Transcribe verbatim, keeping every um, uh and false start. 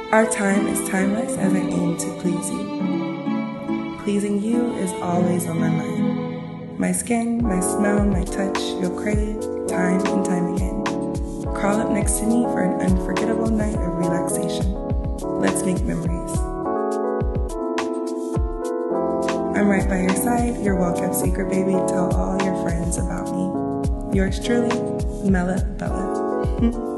Our time is timeless as I aim to please you. Pleasing you is always on my mind. My skin, my smell, my touch, you'll crave time and time again. Crawl up next to me for an unforgettable night of relaxation. Let's make memories. I'm right by your side, your well-kept secret, baby. Tell all your friends about me. Yours truly, Mella Bella.